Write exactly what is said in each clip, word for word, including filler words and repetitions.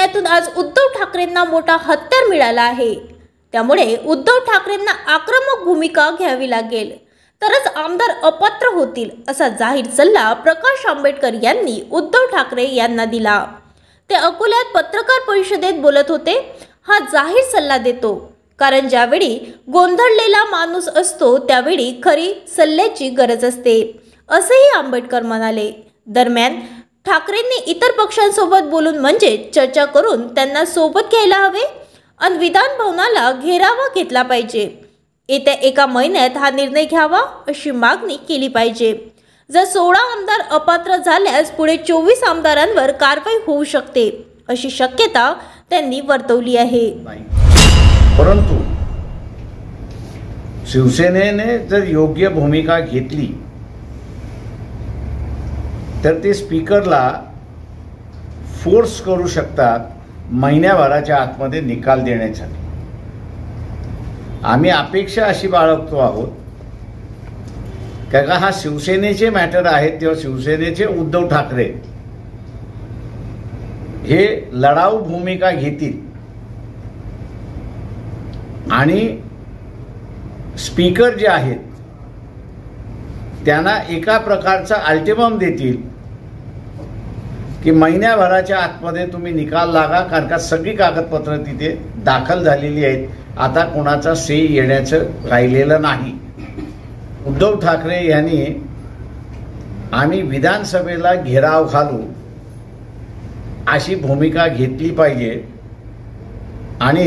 सैन्यातून आज उद्धव ठाकरेंना मोठा हत्यार मिळाला आहे। त्यामुळे उद्धव ठाकरेंना आक्रमक भूमिका घ्यावी लागेल, तरच आमदार अपात्र होतील असा जाहीर सल्ला प्रकाश आंबेडकर यांनी उद्धव ठाकरे यांना दिला। ते अकोल्यात पत्रकार परिषदेत बोलत होते। हा जाहीर सल्ला देतो कारण ज्यावेळी गोंधळलेला माणूस असतो त्यावेळी खरी सल्ल्याची गरज असते, असेही आंबेडकर म्हणाले। दरम्यान ठाकरेंनी इतर पक्षांसोबत बोलून म्हणजे चर्चा करून त्यांना सोबत घ्यायला हवे आणि विधान भवनाला घेरावा घेतला पाहिजे। येत्या एका महिन्यात हा निर्णय घ्यावा अशी मागणी केली पाहिजे। जर सोळा आमदार अपात्र झाल्यास पुढे चोवीस आमदारांवर कारवाई होऊ शकते अशी शक्यता त्यांनी वर्तवली आहे। परंतु शिवसेनेने जर योग्य भूमिका घेतली तर ते स्पीकरला फोर्स करू शकतात महिन्याभराच्या आतमध्ये निकाल देण्यासाठी। आम्ही अपेक्षा अशी बाळगतो आहोत का हा शिवसेनेचे मॅटर आहेत, तेव्हा शिवसेनेचे उद्धव ठाकरे हे लढाऊ भूमिका घेतील आणि स्पीकर जे आहेत त्यांना एका प्रकारचा अल्टिमम देतील की महिन्याभराच्या आतमध्ये तुम्ही निकाल लागा, कारण का सगळी कागदपत्र तिथे दाखल झालेली आहेत। आता कोणाचा से येण्याचं राहिलेलं नाही। उद्धव ठाकरे यांनी आम्ही विधानसभेला घेराव घालू अशी भूमिका घेतली पाहिजे आणि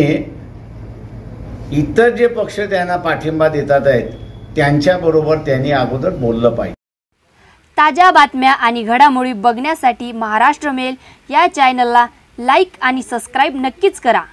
इतर जे पक्ष त्यांना पाठिंबा देतात आहेत त्यांच्याबरोबर त्यांनी अगोदर बोललं पाहिजे। ताज्या बातम्या आणि घडामोडी बघण्यासाठी महाराष्ट्र मेल या चॅनलला लाईक आणि सबस्क्राईब नक्कीच करा।